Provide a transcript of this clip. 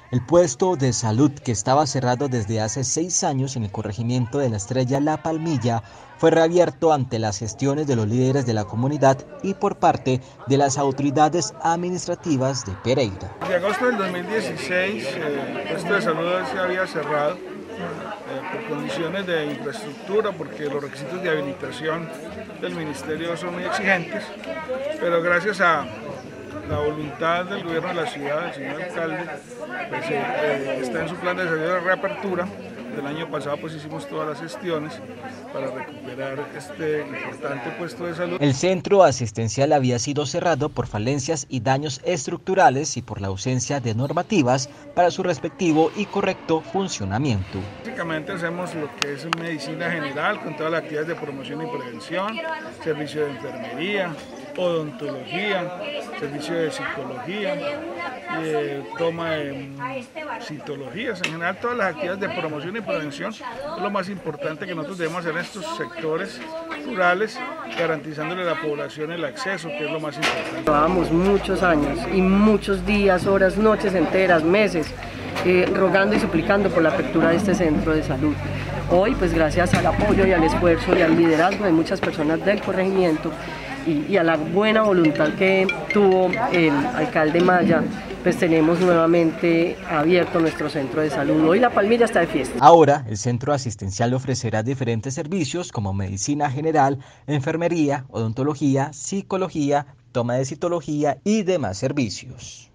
El puesto de salud, que estaba cerrado desde hace 6 años en el corregimiento de La Estrella La Palmilla, fue reabierto ante las gestiones de los líderes de la comunidad y por parte de las autoridades administrativas de Pereira. En agosto del 2016, el puesto de salud se había cerrado por condiciones de infraestructura, porque los requisitos de habilitación del ministerio son muy exigentes, pero gracias a la voluntad del gobierno de la ciudad, del señor alcalde, pues, está en su plan de desarrollo de reapertura. El año pasado pues hicimos todas las gestiones para recuperar este importante puesto de salud. El centro asistencial había sido cerrado por falencias y daños estructurales y por la ausencia de normativas para su respectivo y correcto funcionamiento. Básicamente hacemos lo que es medicina general con todas las actividades de promoción y prevención, servicio de enfermería, odontología, servicio de psicología, toma de citologías, en general todas las actividades de promoción y prevención es lo más importante que nosotros debemos hacer en estos sectores rurales, garantizándole a la población el acceso, que es lo más importante. Llevábamos muchos años y muchos días, horas, noches enteras, meses, rogando y suplicando por la apertura de este centro de salud. Hoy, pues gracias al apoyo y al esfuerzo y al liderazgo de muchas personas del corregimiento y a la buena voluntad que tuvo el alcalde Maya, pues tenemos nuevamente abierto nuestro centro de salud. Hoy La Palmilla está de fiesta. Ahora, el centro asistencial ofrecerá diferentes servicios como medicina general, enfermería, odontología, psicología, toma de citología y demás servicios.